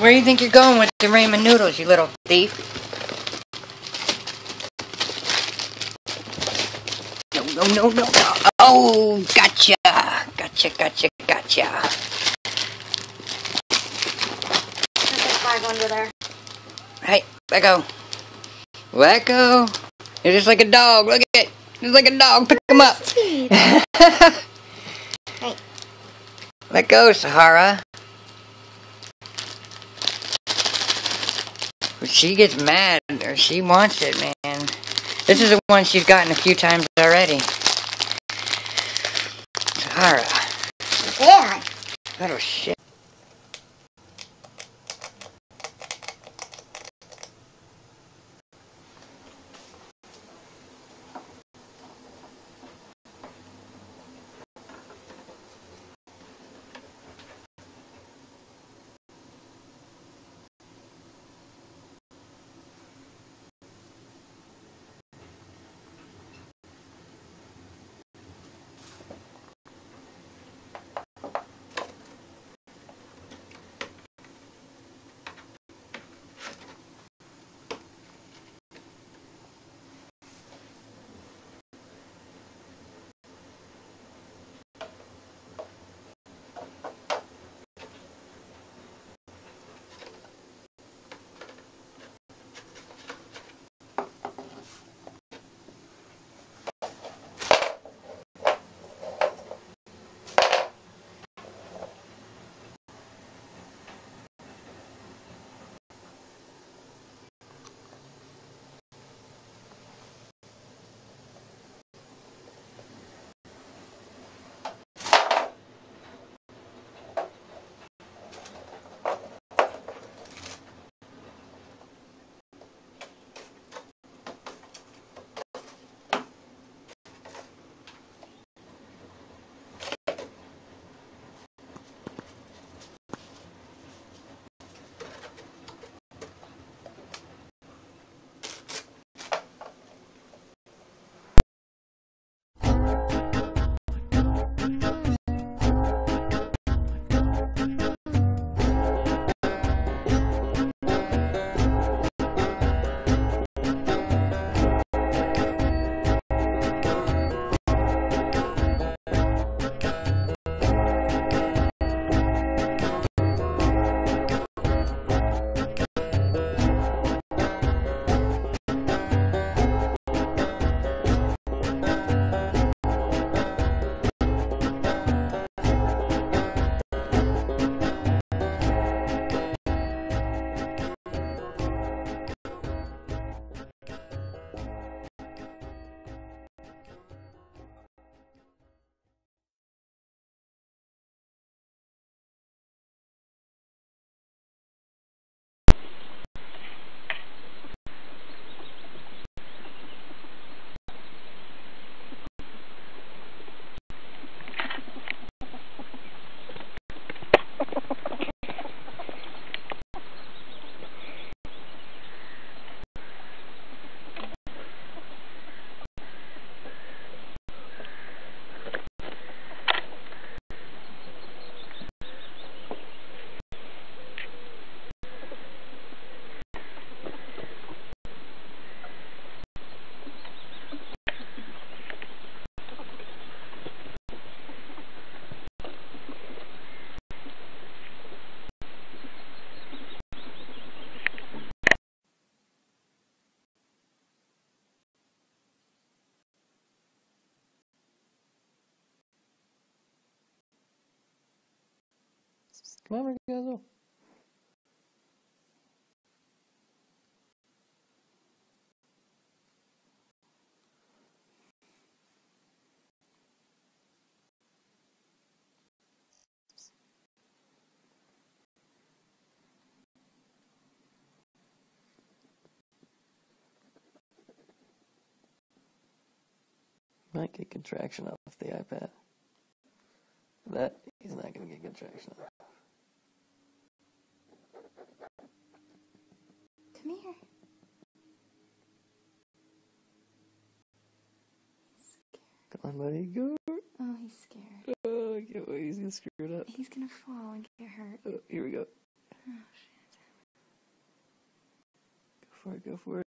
Where do you think you're going with the ramen noodles, you little thief? No. Oh, gotcha. Gotcha. There's a flag under there. Hey, let go. Let go. You're just like a dog. Look at it. Just like a dog. Pick him up. Hey. Let go, Sahara. She gets mad, or she wants it, man. This is the one she's gotten a few times already. Sahara. Yeah. Little shit. Come on, Ricardo. Might get contraction off the iPad. That he's not going to get contraction off. Come here. He's scared. Come on, buddy, go. Oh, he's scared. Oh, I can't wait. He's going to screw it up. He's going to fall and get hurt. Oh, here we go. Oh, shit. for it, go for it.